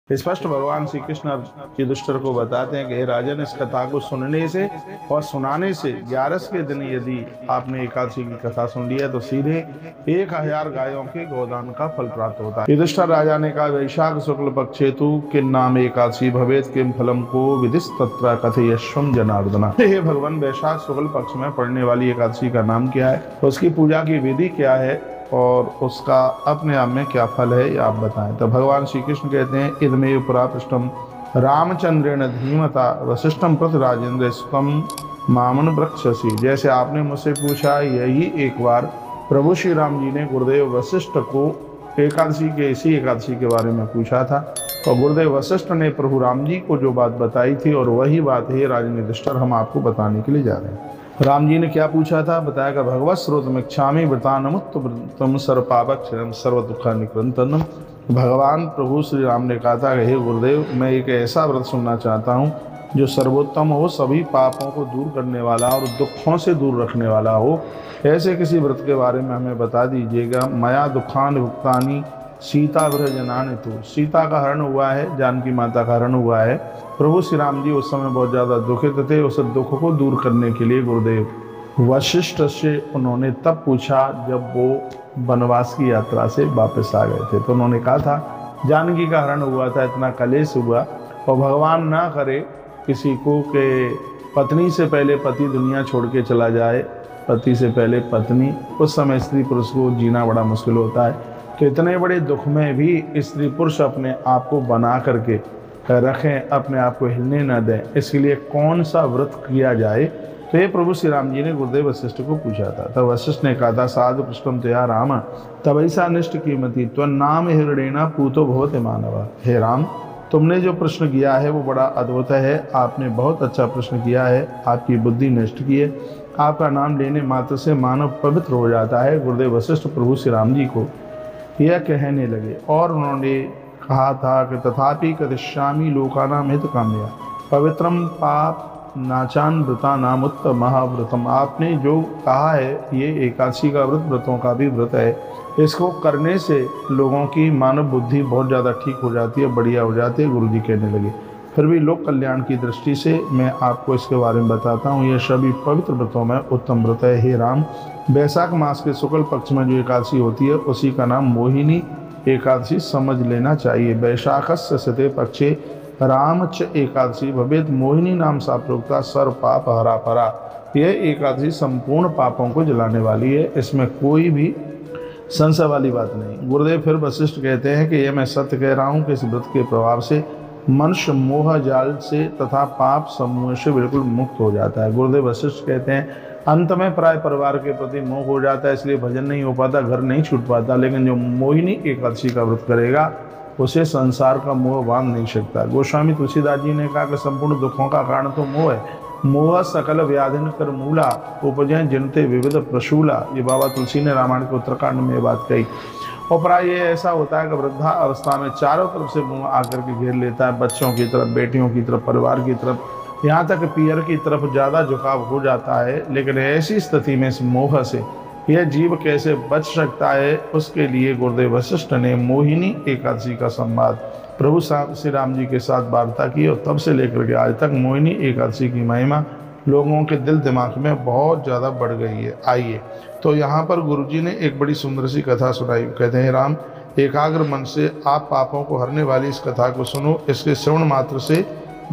स्पष्ट भगवान श्री कृष्ण युधिष्ठिर को बताते हैं कि हे राजन, इस कथा को सुनने से और सुनाने से 11 के दिन यदि आपने एकादशी की कथा सुन लिया तो सीधे 1000 गायों के गोदान का फल प्राप्त होता है। युधिष्ठिर राजा ने कहा, वैशाख शुक्ल पक्षेतु किन नाम एकादशी भवेत किम फलम को विदिश तत्र कथयश्वम जनार्दना। हे भगवान, वैशाख शुक्ल पक्ष में पड़ने वाली एकादशी का नाम क्या है, उसकी पूजा की विधि क्या है और उसका अपने आप में क्या फल है, ये आप बताएं। तो भगवान श्री कृष्ण कहते हैं, इदमेव पुरा पृष्ठम रामचंद्रेण धीमता वशिष्ठम प्रति राजेंद्र स्वम मामन वृक्षसी। जैसे आपने मुझसे पूछा, यही एक बार प्रभु श्री राम जी ने गुरुदेव वशिष्ठ को एकादशी के इसी एकादशी के बारे में पूछा था और गुरुदेव वशिष्ठ ने प्रभु राम जी को जो बात बताई थी और वही बात है राजन युधिष्ठिर हम आपको बताने के लिए जा रहे हैं। राम जी ने क्या पूछा था, बताया कि भगवत स्रोतमिच्छामि व्रतानमुत्तम सर्वपापक्षरम सर्व दुख निकृंतनम। भगवान प्रभु श्री राम ने कहा था कि हे गुरुदेव, मैं एक ऐसा व्रत सुनना चाहता हूँ जो सर्वोत्तम हो, सभी पापों को दूर करने वाला और दुखों से दूर रखने वाला हो। ऐसे किसी व्रत के बारे में हमें बता दीजिएगा। मया दुखान भुक्तानी सीता व्रजनान तो, सीता का हरण हुआ है, जानकी माता का हरण हुआ है। प्रभु श्री राम जी उस समय बहुत ज़्यादा दुखित थे। उस दुख को दूर करने के लिए गुरुदेव वशिष्ठ से उन्होंने तब पूछा जब वो वनवास की यात्रा से वापस आ गए थे। तो उन्होंने कहा था जानकी का हरण हुआ था, इतना कलेश हुआ और भगवान ना करे किसी को कि पत्नी से पहले पति दुनिया छोड़ के चला जाए, पति से पहले पत्नी। उस समय स्त्री पुरुष को जीना बड़ा मुश्किल होता है। तो इतने बड़े दुख में भी स्त्री पुरुष अपने आप को बना करके रखें, अपने आप को हिलने न दें, इसके लिए कौन सा व्रत किया जाए। तो ये प्रभु श्री राम जी ने गुरुदेव वशिष्ठ को पूछा था। तब वशिष्ठ ने कहा था, साधु पृष्ठम तया राम तब ऐसा निष्ठ कीमती त्व नाम हिरणेना पूतो भवते मानव। हे राम, तुमने जो प्रश्न किया है वो बड़ा अद्भुत है, आपने बहुत अच्छा प्रश्न किया है, आपकी बुद्धि नष्ट की है। आपका नाम लेने मात्र से मानव पवित्र हो जाता है। गुरुदेव वशिष्ठ प्रभु श्री राम जी को यह कहने लगे और उन्होंने कहा था कि तथापि करिष्यामि लोकानां हित काम्या पवित्रम पाप नाचान व्रता नाम उत्तम महाव्रतम। आपने जो कहा है ये एकादशी का व्रत व्रतों का भी व्रत है, इसको करने से लोगों की मानव बुद्धि बहुत ज़्यादा ठीक हो जाती है, बढ़िया हो जाती है। गुरु जी कहने लगे, फिर भी लोक कल्याण की दृष्टि से मैं आपको इसके बारे में बताता हूँ। यह सभी पवित्र व्रतों में उत्तम व्रत है। हे राम, वैशाख मास के शुक्ल पक्ष में जो एकादशी होती है उसी का नाम मोहिनी एकादशी समझ लेना चाहिए। वैशाखस्य शते पक्षे राम च एकादशी भवेत मोहिनी नाम सा प्रोक्ता सर्व पाप हरा परा। यह एकादशी संपूर्ण पापों को जलाने वाली है, इसमें कोई भी संशय वाली बात नहीं। गुरुदेव फिर वशिष्ठ कहते हैं कि यह मैं सत्य कह रहा हूँ कि इस व्रत के प्रभाव से मनुष्य मोह जाल से तथा पाप समूह से बिल्कुल मुक्त हो जाता है। गुरुदेव वशिष्ठ कहते हैं अंत में प्राय परिवार के प्रति मोह हो जाता है, इसलिए भजन नहीं हो पाता, घर नहीं छूट पाता। लेकिन जो मोहिनी एकादशी का व्रत करेगा उसे संसार का मोह बांध नहीं सकता। गोस्वामी तुलसीदास जी ने कहा कि संपूर्ण दुखों का कारण तो मोह है। मोह सकल व्याधिन कर मूला उपजय जिनते विविध प्रशूला। ये बाबा तुलसी ने रामायण के उत्तरकांड में ये बात कही। और प्राय ये ऐसा होता है कि वृद्धा अवस्था में चारों तरफ से मोह आकर के घेर लेता है, बच्चों की तरफ, बेटियों की तरफ, परिवार की तरफ, यहाँ तक पियर की तरफ ज़्यादा झुकाव हो जाता है। लेकिन ऐसी स्थिति में इस मोह से यह जीव कैसे बच सकता है, उसके लिए गुरुदेव वशिष्ठ ने मोहिनी एकादशी का संवाद प्रभु श्री राम जी के साथ वार्ता की और तब से लेकर के आज तक मोहिनी एकादशी की महिमा लोगों के दिल दिमाग में बहुत ज़्यादा बढ़ गई है। आइए, तो यहाँ पर गुरुजी ने एक बड़ी सुंदर सी कथा सुनाई। कहते हैं, राम, एकाग्र मन से आप पापों को हरने वाली इस कथा को सुनो, इसके श्रवण मात्र से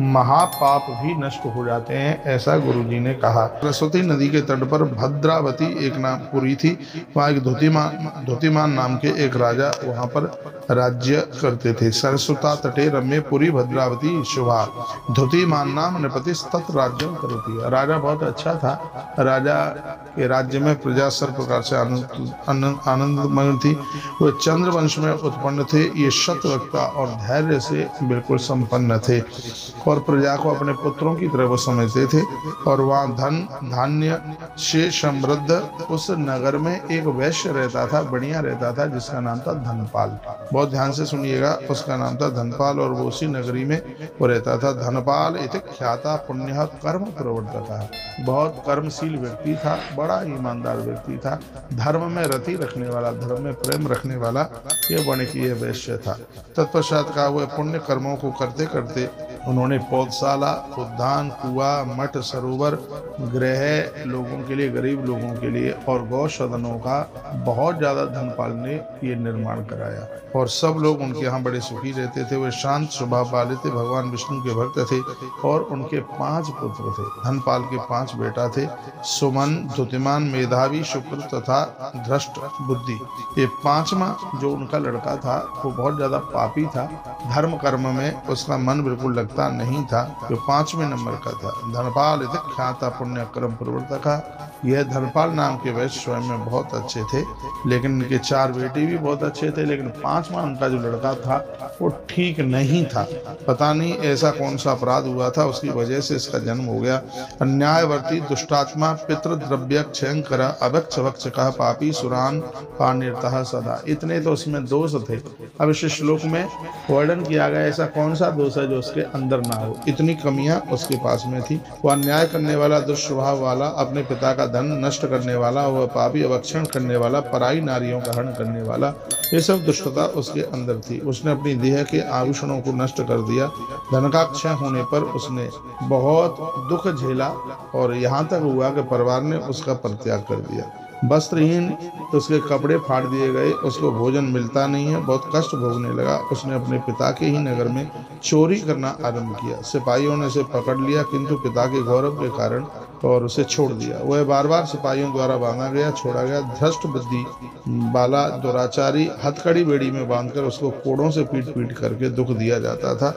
महापाप भी नष्ट हो जाते हैं, ऐसा गुरुजी ने कहा। सरस्वती नदी के तट पर भद्रावती एक नाम पुरी थी। वहाँ एक धोतीमान नाम के एक राजा वहाँ पर राज्य करते थे। सरस्वता तटे रम्य पुरी भद्रावती शुभा धोतीमान नाम नृपति तत् राज्य करती। राजा बहुत अच्छा था। राजा के राज्य में प्रजा सर्व प्रकार से आनंदमय थी। वे चंद्रवंश में उत्पन्न थे। ये सत्यवक्ता और धैर्य से बिल्कुल संपन्न थे। और प्रजा को अपने पुत्रों की तरह वो समझते थे। और वहाँ धन धान्य से समृद्ध उस नगर में एक वैश्य रहता था, बढ़िया रहता था, जिसका नाम था धनपाल। बहुत ध्यान से सुनिएगा, उसका नाम था धनपाल और वो उसी नगरी में वो रहता था। धनपाल इति ख्याता पुण्य कर्म प्रवर्तक, बहुत कर्मशील व्यक्ति था, बड़ा ईमानदार व्यक्ति था, धर्म में रति रखने वाला, धर्म में प्रेम रखने वाला ये वाणिकीय वैश्य था। तत्पश्चात का हुए पुण्य कर्मों को करते करते उन्होंने पौधशाला, उद्यान, कुआं, मठ, सरोवर, गृह लोगों के लिए, गरीब लोगों के लिए और गौसदनों का बहुत ज्यादा धनपाल ने ये निर्माण कराया और सब लोग उनके यहाँ बड़े सुखी रहते थे। वे शांत स्वभाव वाले थे, भगवान विष्णु के भक्त थे और उनके 5 पुत्र थे। धनपाल के 5 बेटा थे, सुमन, द्युतिमान, मेधावी, शुक्र तथा धृष्ट बुद्धि। ये 5वां जो उनका लड़का था वो बहुत ज्यादा पापी था, धर्म कर्म में उसका मन बिल्कुल लगता नहीं था, जो 5वें नंबर का था। धनपाल इति ख्याता पुण्य कर्म प्रवर्तक, यह धनपाल नाम के वैश्य स्वयं में बहुत अच्छे थे, लेकिन उनके 4 बेटे भी बहुत अच्छे थे, लेकिन 5वां उनका जो लड़का था वो ठीक नहीं था। पता नहीं ऐसा कौन सा अपराध हुआ था, उसकी वजह से इसका जन्म हो गया। अन्यायवर्ती, दुष्टात्मा, पितृद्रव्य क्षयंकर, अभक्ष भक्ष का, पापी, सुरान पानिर्तः सदा। इतने तो उसमें दोष थे। अब इस श्लोक में वर्णन किया गया ऐसा कौन सा दोष है जो उसके अंदर ना हो, इतनी कमियां उसके पास में थी। वह अन्याय करने वाला, दुष्स्वभाव वाला, अपने पिता का धन नष्ट करने वाला, वह पापी, अवक्षण करने वाला, पराई नारियों का हरण करने वाला, ये सब दुष्टता उसके अंदर थी। उसने अपनी देह के आभूषणों को नष्ट कर दिया। धन का क्षय होने पर उसने बहुत दुख झेला और यहाँ तक हुआ कि परिवार ने उसका परित्याग कर दिया। वस्त्रहीन तो उसके कपड़े फाड़ दिए गए, उसको भोजन मिलता नहीं है, बहुत कष्ट भोगने लगा। उसने अपने पिता के ही नगर में चोरी करना आरंभ किया। सिपाहियों ने उसे पकड़ लिया, किंतु पिता के गौरव के कारण और उसे छोड़ दिया। वह बार बार सिपाहियों द्वारा बांधा गया, छोड़ा गया। धृष्ट बुद्धि बाला दुराचारी हथकड़ी बेड़ी में बांधकर उसको कोड़ों से पीट पीट करके दुख दिया जाता था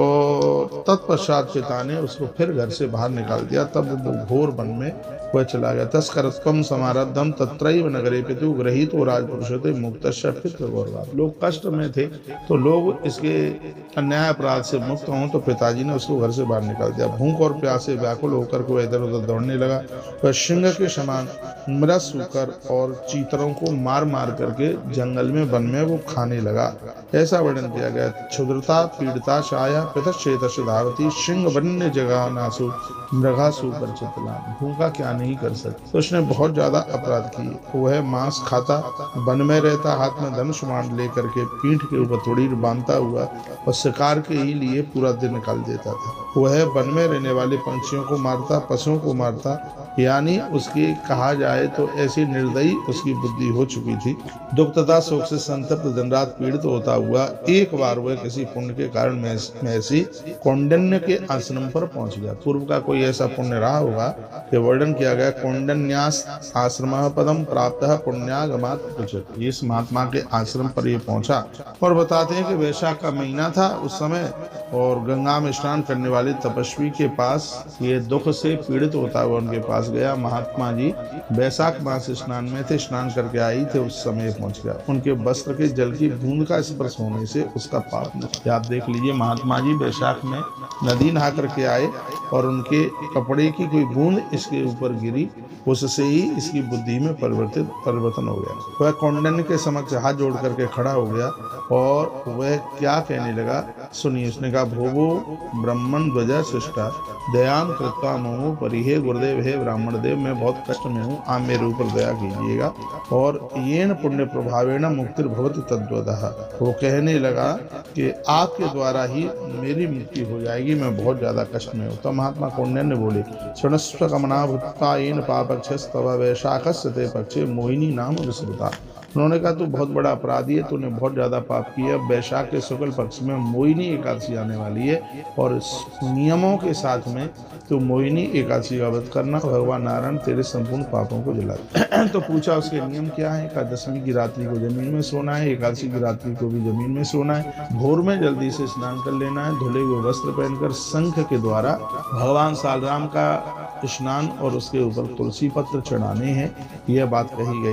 और तत्पश्चात पिता ने उसको फिर घर से बाहर निकाल दिया। तब वो घोर वन में वह चला गया। तस्करत्वम समारब्धम तत्रैव नगरे पितु गृहीतो राजपुरुषते मुक्तस्य पितृगौरवात्। लोग कष्ट में थे तो लोग इसके अन्याय अपराध से मुक्त हों तो पिताजी ने उसको घर से बाहर निकाल दिया। भूख और प्यास से व्याकुल होकर के वह इधर उधर दौड़ने लगा। वह सिंह के समान मृत सूकर और चीतरों को मार मार करके जंगल में वन में वो खाने लगा। ऐसा वर्णन किया गया। क्षुद्रता पीड़िता छाया पितश्चेतस्य धावती सिंह वन्य जगानासु मृगासु परिचितला। भूखा क्या नहीं कर सकता, तो उसने बहुत ज्यादा अपराध किए। वह मांस खाता, वन में रहता, हाथ में धनुष बाण लेकर के पीठ के ऊपर थोड़ी बांधता हुआ और शिकार के ही लिए पूरा दिन निकाल देता था। वह वन में रहने वाले पंछियों को मारता, पशुओं को मारता, यानी उसकी कहा जाए तो ऐसी निर्दयी उसकी बुद्धि हो चुकी थी। दुख तथा शोक से संतप्त दिन रात पीड़ित होता हुआ एक बार वह किसी पुण्य के कारण महर्षि कौंडिन्य के आश्रम पर पहुंच गया। पूर्व का कोई ऐसा पुण्य रहा होगा, ये वर्णन किया गया। कौंडिन्यास आश्रम पदम प्राप्त पुण्यागमात् पृच्छत्। इस महात्मा के आश्रम पर ये पहुंचा और बताते हैं कि वैशाख का महीना था उस समय और गंगा में स्नान करने वाले तपस्वी के पास ये दुख से पीड़ित होता हुआ उनके पास गया। महात्मा जी वैशाख मास स्नान में थे, स्नान करके आई थे, उस समय पहुंच गया। उनके वस्त्र के जल की बूंद का स्पर्श होने से उसका पाप नहीं। आप देख लीजिए, महात्मा जी वैशाख में नदी नहा करके आए और उनके कपड़े की कोई बूंद इसके ऊपर गिरी, उससे ही इसकी बुद्धि में परिवर्तन हो गया। वह कौंडिन्य के समक्ष हाथ जोड़ करके खड़ा हो गया और वह क्या कहने लगा सुनिए। उसने कहा, भोगो ब्राह्मण ध्वजा सृष्टा दयाम कृत्वा मोह परिहे गुरुदेव, हे ब्राह्मण देव, मैं बहुत कष्ट में हूँ, आप मेरे ऊपर दया कीजिएगा। और येन पुण्य प्रभावेण मुक्तिर्भवति तद्वतः। वो कहने लगा कि आपके द्वारा ही मेरी मुक्ति हो जाएगी, मैं बहुत ज्यादा कष्ट में हूँ। तो महात्मा कौंडिन्य बोले, शृणस्व कमना भूता येन पापक्षस्तव वैशाखस्य ते पक्षे मोहिनी नाम विस्मृता। उन्होंने कहा, तू बहुत बड़ा अपराधी है, तूने बहुत ज्यादा पाप किया। वैशाख के शुक्ल पक्ष में मोहिनी एकादशी आने वाली है और नियमों के साथ में तो मोहिनी एकादशी का व्रत करना, भगवान नारायण तेरे संपूर्ण पापों को जला। तो पूछा उसके नियम क्या है। कहा, दशमी की रात्रि को जमीन में सोना है, एकादशी की रात्रि को भी जमीन में सोना है, भोर में जल्दी से स्नान कर लेना है, धुले हुए वस्त्र पहनकर शंख के द्वारा भगवान सालराम का स्नान और उसके ऊपर तुलसी पत्र चढ़ाने हैं। यह बात कही गई।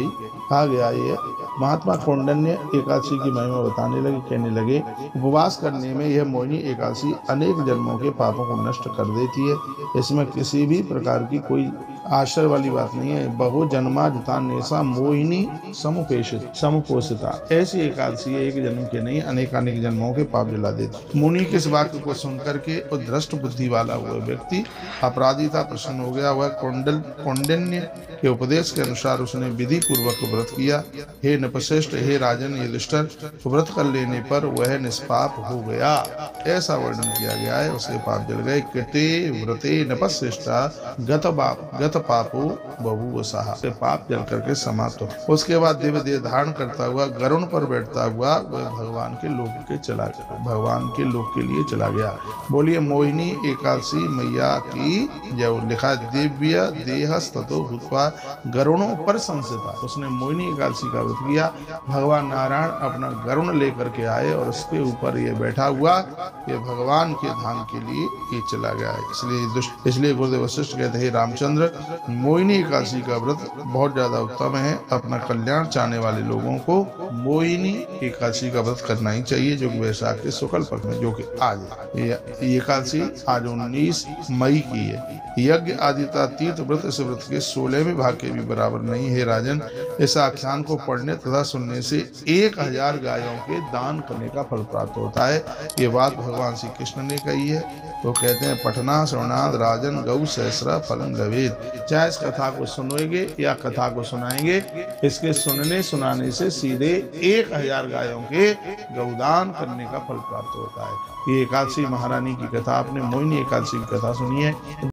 आ गया ये। महात्मा कौंडिन्य एकादशी की महिमा बताने लगे, कहने लगे उपवास करने में यह मोहिनी एकादशी अनेक जन्मों के पापों को नष्ट कर देती है। इसमें किसी भी प्रकार की कोई आश्चर्य वाली बात नहीं है। बहु जन्मादितान्यसा मोहिनी समुपोषिता, ऐसी एकादशी एक जन्म के नहीं अनेकानेक जन्मों के पाप जला देती। मुनि के इस वाक्य को सुनकर के उद्धष्ट बुद्धि वाला हुआ व्यक्ति अपराधी था, प्रसन्न हो गया। वह कौंडिन्य के उपदेश के अनुसार उसने विधि पूर्वक व्रत किया। हे नपश्रेष्ठ, हे राजन युधिष्ठिर, व्रत कर लेने पर वह निष्पाप हो गया, ऐसा वर्णन किया गया है। उसके पाप जल गए। कृते व्रते नपश्रेष्ठा गत पापो बभूव सहा, से पाप जल करके समाप्त हो। उसके बाद दिव्य देह धारण करता हुआ गरुण पर बैठता हुआ वह भगवान के लोक के लिए चला गया। बोलिए मोहिनी एकादशी मैया की जब लिखा दिव्य देहस्ततो भूत्वा गरुणों पर संस्थिता। उसने मोहिनी एकादशी का व्रत किया। भगवान नारायण अपना गरुण लेकर के आए और उसके ऊपर ये बैठा हुआ, ये भगवान के धाम के लिए ये चला गया है। इसलिए गुरुदेव वशिष्ठ कहते हैं रामचंद्र, मोहिनी एकादशी का व्रत बहुत ज्यादा उत्तम है। अपना कल्याण चाहने वाले लोगों को मोहिनी एकादशी का व्रत करना ही चाहिए, जो कि वैशाख के शुक्ल पक्ष में, जो कि आज ये एकादशी आज 19 मई की है। यज्ञ आदिता तीर्थ व्रत इस व्रत के 16वें भाग के भी बराबर नहीं है। राजन, इस आख्यान को पढ़ने तथा सुनने से 1000 गायों के दान करने का फल प्राप्त होता है। ये बात भगवान श्री कृष्ण ने कही है। तो कहते हैं पठना श्रवणाद राजन गौ सहस्रा फलम लभेत। चाहे इस कथा को सुनोगे या कथा को सुनाएंगे, इसके सुनने सुनाने से सीधे 1000 गायों के गौदान करने का फल प्राप्त होता है। ये एकादशी महारानी की कथा, आपने मोहिनी एकादशी की कथा सुनी है।